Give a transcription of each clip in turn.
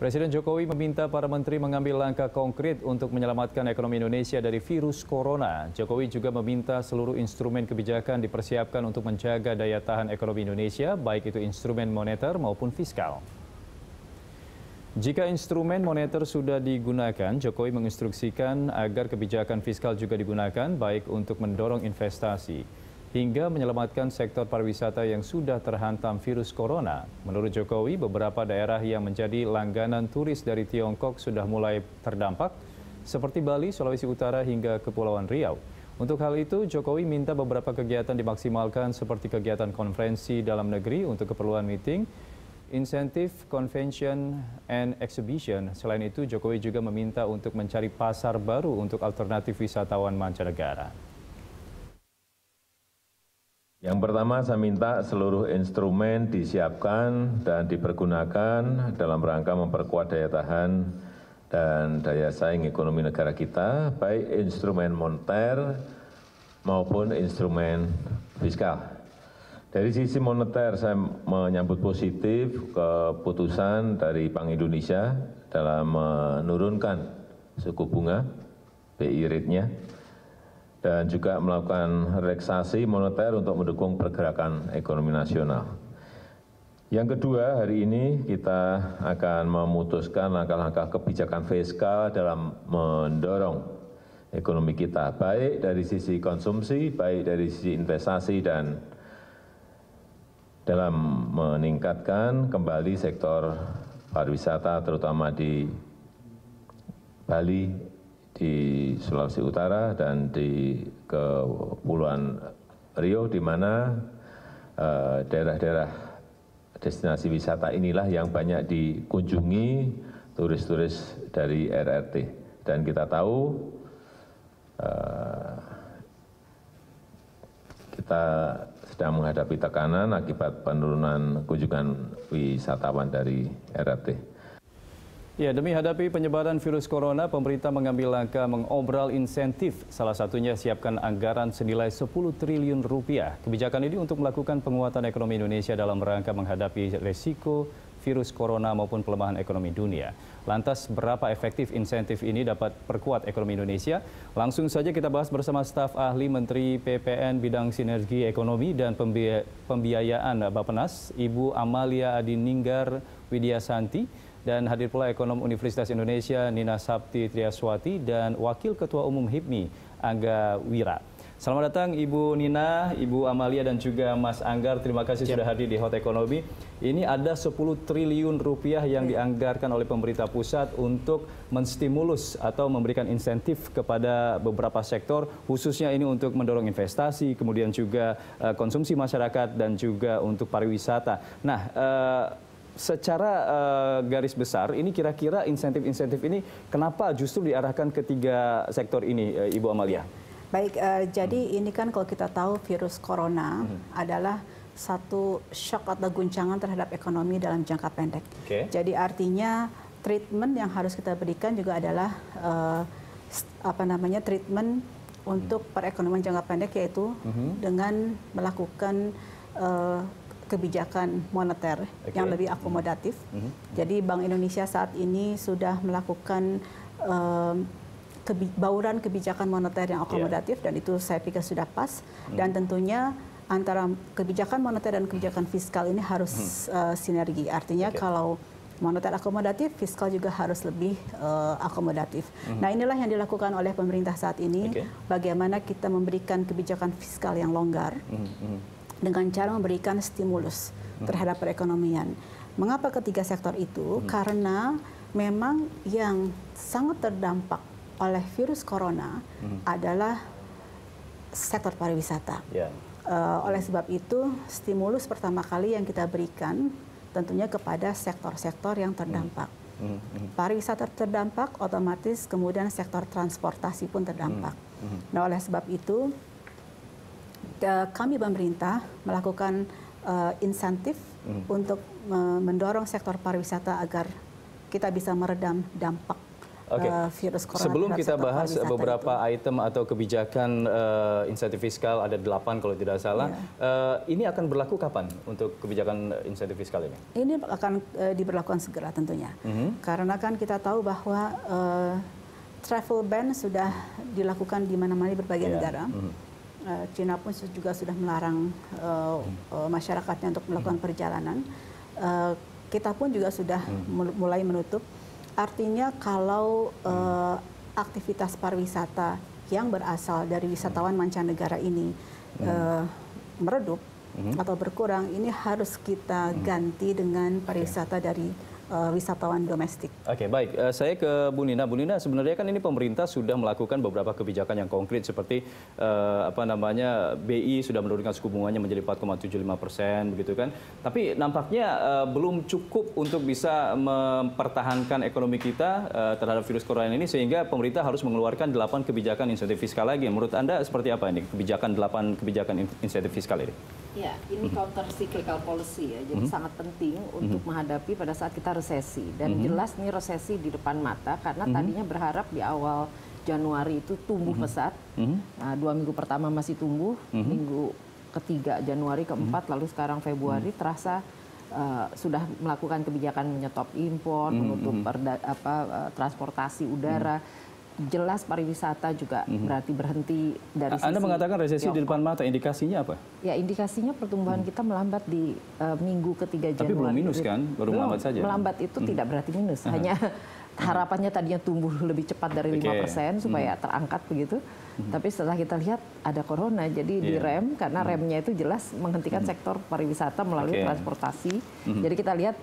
Presiden Jokowi meminta para menteri mengambil langkah konkret untuk menyelamatkan ekonomi Indonesia dari virus corona. Jokowi juga meminta seluruh instrumen kebijakan dipersiapkan untuk menjaga daya tahan ekonomi Indonesia, baik itu instrumen moneter maupun fiskal. Jika instrumen moneter sudah digunakan, Jokowi menginstruksikan agar kebijakan fiskal juga digunakan, baik untuk mendorong investasi hingga menyelamatkan sektor pariwisata yang sudah terhantam virus corona. Menurut Jokowi, beberapa daerah yang menjadi langganan turis dari Tiongkok sudah mulai terdampak, seperti Bali, Sulawesi Utara hingga Kepulauan Riau. Untuk hal itu, Jokowi minta beberapa kegiatan dimaksimalkan seperti kegiatan konferensi dalam negeri untuk keperluan meeting, insentif, convention, and exhibition. Selain itu, Jokowi juga meminta untuk mencari pasar baru untuk alternatif wisatawan mancanegara. Yang pertama, saya minta seluruh instrumen disiapkan dan dipergunakan dalam rangka memperkuat daya tahan dan daya saing ekonomi negara kita, baik instrumen moneter maupun instrumen fiskal. Dari sisi moneter, saya menyambut positif keputusan dari Bank Indonesia dalam menurunkan suku bunga BI rate-nya, dan juga melakukan relaksasi moneter untuk mendukung pergerakan ekonomi nasional. Yang kedua, hari ini kita akan memutuskan langkah-langkah kebijakan fiskal dalam mendorong ekonomi kita, baik dari sisi konsumsi, baik dari sisi investasi, dan dalam meningkatkan kembali sektor pariwisata, terutama di Bali, di Sulawesi Utara, dan di Kepulauan Riau, di mana daerah-daerah destinasi wisata inilah yang banyak dikunjungi turis-turis dari RRT. Dan kita tahu kita sedang menghadapi tekanan akibat penurunan kunjungan wisatawan dari RRT. Ya, demi hadapi penyebaran virus corona, pemerintah mengambil langkah mengobral insentif. Salah satunya siapkan anggaran senilai 10 triliun rupiah. Kebijakan ini untuk melakukan penguatan ekonomi Indonesia dalam rangka menghadapi resiko virus corona maupun pelemahan ekonomi dunia. Lantas, berapa efektif insentif ini dapat perkuat ekonomi Indonesia? Langsung saja kita bahas bersama staf ahli Menteri PPN bidang sinergi ekonomi dan pembiayaan Bappenas, Ibu Amalia Adininggar Widyasanti. Dan hadir pula ekonom Universitas Indonesia Nina Sapti Triaswati dan Wakil Ketua Umum HIPMI Angga Wira. Selamat datang Ibu Nina, Ibu Amalia, dan juga Mas Anggar. Terima kasih sudah hadir di Hot Ekonomi. Ini ada 10 triliun rupiah yang dianggarkan oleh pemerintah pusat untuk menstimulus atau memberikan insentif kepada beberapa sektor, khususnya ini untuk mendorong investasi, kemudian juga konsumsi masyarakat dan juga untuk pariwisata. Nah, secara garis besar, ini kira-kira insentif-insentif ini kenapa justru diarahkan ke tiga sektor ini, Ibu Amalia? Baik, jadi ini kan kalau kita tahu virus corona adalah satu shock atau guncangan terhadap ekonomi dalam jangka pendek. Jadi artinya treatment yang harus kita berikan juga adalah treatment untuk perekonomian jangka pendek, yaitu dengan melakukan kebijakan moneter yang lebih akomodatif. Jadi Bank Indonesia saat ini sudah melakukan bauran kebijakan moneter yang akomodatif, dan itu saya pikir sudah pas. Dan tentunya antara kebijakan moneter dan kebijakan fiskal ini harus sinergi. Artinya kalau moneter akomodatif, fiskal juga harus lebih akomodatif. Nah, inilah yang dilakukan oleh pemerintah saat ini. Bagaimana kita memberikan kebijakan fiskal yang longgar dengan cara memberikan stimulus terhadap perekonomian. Mengapa ketiga sektor itu? Karena memang yang sangat terdampak oleh virus corona adalah sektor pariwisata. Oleh sebab itu, stimulus pertama kali yang kita berikan tentunya kepada sektor-sektor yang terdampak. Pariwisata terdampak, otomatis kemudian sektor transportasi pun terdampak. Nah, oleh sebab itu, kami pemerintah melakukan insentif untuk mendorong sektor pariwisata agar kita bisa meredam dampak virus corona. Sebelum kita bahas beberapa item atau kebijakan insentif fiskal, ada 8 kalau tidak salah, ini akan berlaku kapan untuk kebijakan insentif fiskal ini? Ini akan diberlakukan segera tentunya. Karena kan kita tahu bahwa travel ban sudah dilakukan di mana-mana di berbagai negara. Cina pun juga sudah melarang masyarakatnya untuk melakukan perjalanan. Kita pun juga sudah mulai menutup. Artinya kalau aktivitas pariwisata yang berasal dari wisatawan mancanegara ini meredup atau berkurang, ini harus kita ganti dengan pariwisata dari wisatawan domestik. Oke, baik. Saya ke Bu Nina. Bu Nina, sebenarnya kan ini pemerintah sudah melakukan beberapa kebijakan yang konkret seperti BI sudah menurunkan suku bunganya menjadi 4,75%, begitu kan? Tapi nampaknya belum cukup untuk bisa mempertahankan ekonomi kita terhadap virus corona ini, sehingga pemerintah harus mengeluarkan 8 kebijakan insentif fiskal lagi. Menurut Anda seperti apa ini 8 kebijakan insentif fiskal ini? Ya, ini counter cyclical policy ya, jadi sangat penting untuk menghadapi pada saat kita resesi. Dan jelas nih resesi di depan mata, karena tadinya berharap di awal Januari itu tumbuh pesat. Nah, 2 minggu pertama masih tumbuh, minggu ketiga Januari, keempat, lalu sekarang Februari terasa sudah melakukan kebijakan menyetop impor, menutup transportasi udara. Jelas pariwisata juga berarti berhenti dari sisi. Anda mengatakan resesi Tiongkok. Di depan mata, indikasinya apa? Ya, indikasinya pertumbuhan kita melambat di minggu ketiga Januari. Tapi belum minus kan? Baru melambat saja. Melambat itu tidak berarti minus, hanya harapannya tadinya tumbuh lebih cepat dari 5% supaya terangkat begitu. Tapi setelah kita lihat ada corona, jadi direm, karena remnya itu jelas menghentikan sektor pariwisata melalui transportasi. Jadi kita lihat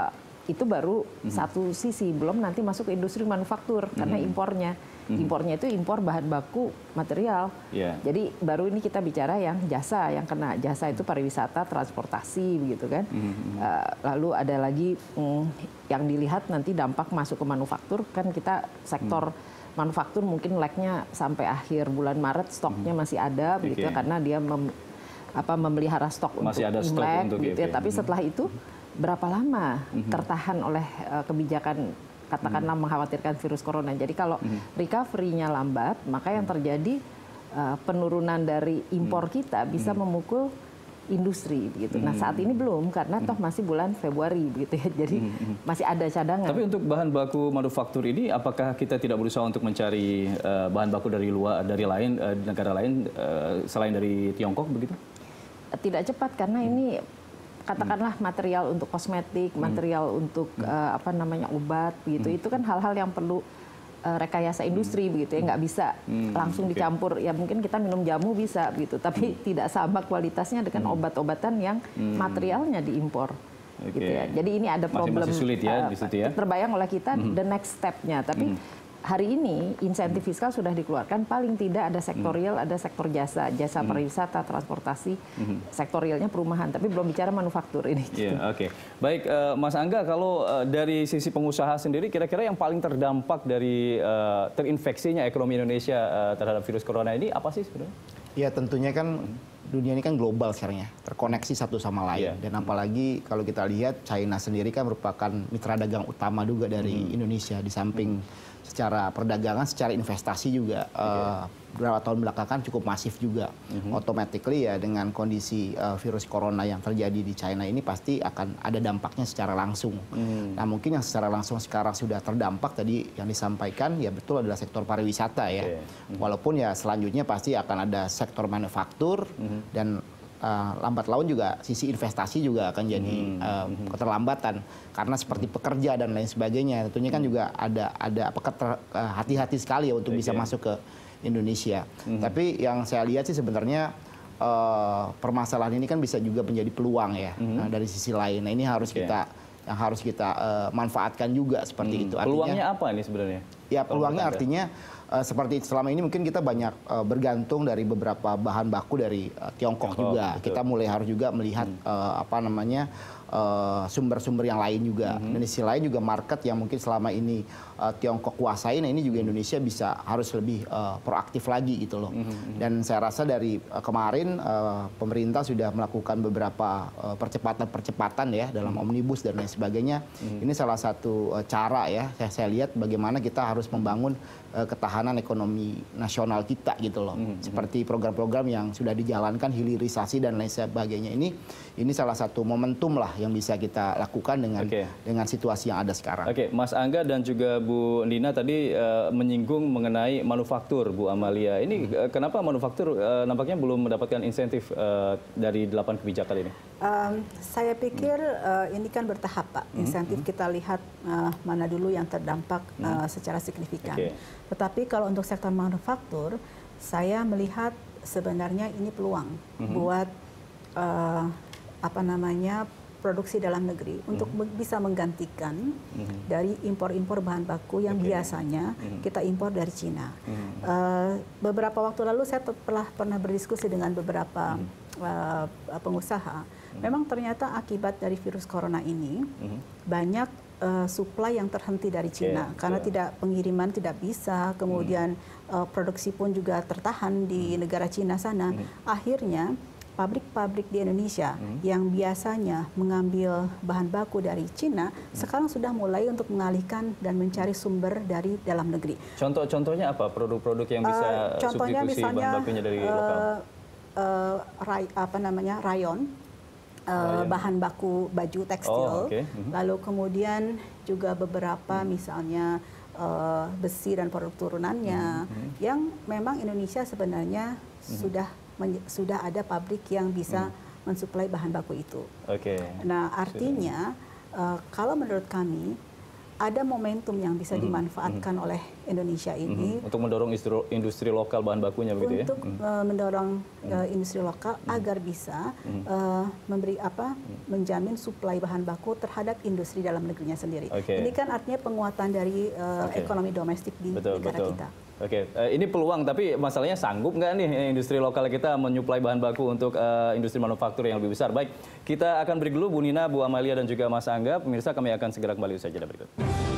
itu baru satu sisi, belum nanti masuk ke industri manufaktur karena impornya itu impor bahan baku material. Jadi baru ini kita bicara yang jasa, yang kena jasa itu pariwisata, transportasi begitu kan. Lalu ada lagi yang dilihat nanti dampak masuk ke manufaktur, kan kita sektor manufaktur mungkin lag-nya sampai akhir bulan Maret stoknya masih ada begitu ya, karena dia memelihara stok masih untuk ada stok Imlek untuk gitu ya. Tapi setelah itu berapa lama tertahan oleh kebijakan katakanlah mengkhawatirkan virus corona. Jadi kalau recovery-nya lambat, maka yang terjadi penurunan dari impor kita bisa memukul industri begitu. Nah, saat ini belum karena toh masih bulan Februari begitu ya. Jadi masih ada cadangan. Tapi untuk bahan baku manufaktur ini, apakah kita tidak berusaha untuk mencari bahan baku dari luar, dari negara lain selain dari Tiongkok begitu? Tidak cepat karena ini katakanlah material untuk kosmetik, material untuk obat gitu. Itu kan hal-hal yang perlu rekayasa industri begitu ya, nggak bisa langsung dicampur. Ya mungkin kita minum jamu bisa gitu, tapi tidak sama kualitasnya dengan obat-obatan yang materialnya diimpor. Gitu ya. Jadi ini ada problem masih sulit ya di situ ya. Terbayang oleh kita the next step-nya. Tapi hari ini insentif fiskal sudah dikeluarkan, paling tidak ada sektor real, ada sektor jasa pariwisata, transportasi, sektor realnya perumahan, tapi belum bicara manufaktur ini. Oke. Baik, Mas Angga, kalau dari sisi pengusaha sendiri, kira-kira yang paling terdampak dari terinfeksinya ekonomi Indonesia terhadap virus corona ini apa sih sebenarnya? Ya tentunya kan dunia ini kan global sekarang ya, terkoneksi satu sama lain. Dan apalagi kalau kita lihat China sendiri kan merupakan mitra dagang utama juga dari Indonesia, di samping secara perdagangan, secara investasi juga beberapa tahun belakangan cukup masif juga. Automatically ya dengan kondisi virus corona yang terjadi di China ini pasti akan ada dampaknya secara langsung. Nah mungkin yang secara langsung sekarang sudah terdampak tadi yang disampaikan ya betul adalah sektor pariwisata ya. Walaupun ya selanjutnya pasti akan ada sektor manufaktur dan lambat laun juga sisi investasi juga akan jadi keterlambatan karena seperti pekerja dan lain sebagainya. Tentunya kan juga ada hati-hati sekali ya untuk bisa masuk ke Indonesia. Tapi yang saya lihat sih sebenarnya permasalahan ini kan bisa juga menjadi peluang ya dari sisi lain. Nah ini harus kita manfaatkan juga seperti itu. Peluangnya apa ini sebenarnya? Ya peluangnya artinya seperti selama ini mungkin kita banyak bergantung dari beberapa bahan baku dari Tiongkok juga. Betul. Kita mulai harus juga melihat sumber-sumber yang lain juga. Dan di sisi lain juga market yang mungkin selama ini Tiongkok kuasain, nah ini juga Indonesia harus lebih proaktif lagi gitu loh. Dan saya rasa dari kemarin pemerintah sudah melakukan beberapa percepatan ya dalam omnibus dan lain sebagainya. Ini salah satu cara ya saya lihat bagaimana kita harus harus membangun ketahanan ekonomi nasional kita gitu loh. Seperti program-program yang sudah dijalankan, hilirisasi dan lain sebagainya. Ini salah satu momentum lah yang bisa kita lakukan dengan situasi yang ada sekarang. Oke, Mas Angga dan juga Bu Lina tadi menyinggung mengenai manufaktur, Bu Amalia. Ini kenapa manufaktur nampaknya belum mendapatkan insentif dari 8 kebijakan ini? Saya pikir ini kan bertahap, Pak. Insentif kita lihat mana dulu yang terdampak secara signifikan. Tetapi kalau untuk sektor manufaktur, saya melihat sebenarnya ini peluang buat produksi dalam negeri untuk bisa menggantikan dari impor-impor bahan baku yang biasanya kita impor dari Cina. Beberapa waktu lalu saya pernah berdiskusi dengan beberapa pengusaha. Memang ternyata akibat dari virus corona ini banyak supply yang terhenti dari Cina karena pengiriman tidak bisa, kemudian produksi pun juga tertahan di negara Cina sana. Akhirnya pabrik-pabrik di Indonesia yang biasanya mengambil bahan baku dari Cina sekarang sudah mulai untuk mengalihkan dan mencari sumber dari dalam negeri. Contohnya apa produk-produk yang bisa substitusi bahan bakunya dari lokal? Rayon. Bahan baku baju tekstil, lalu kemudian juga beberapa misalnya besi dan produk turunannya, yang memang Indonesia sebenarnya sudah ada pabrik yang bisa mensuplai bahan baku itu. Nah, artinya kalau menurut kami ada momentum yang bisa dimanfaatkan oleh Indonesia ini untuk mendorong industri lokal bahan bakunya begitu ya. Untuk mendorong industri lokal agar bisa menjamin suplai bahan baku terhadap industri dalam negerinya sendiri. Ini kan artinya penguatan dari ekonomi domestik di negara kita. Ini peluang, tapi masalahnya sanggup nggak nih industri lokal kita menyuplai bahan baku untuk industri manufaktur yang lebih besar? Baik, kita akan break dulu Bu Nina, Bu Amalia dan juga Mas Angga. Pemirsa, kami akan segera kembali usai jeda berikut.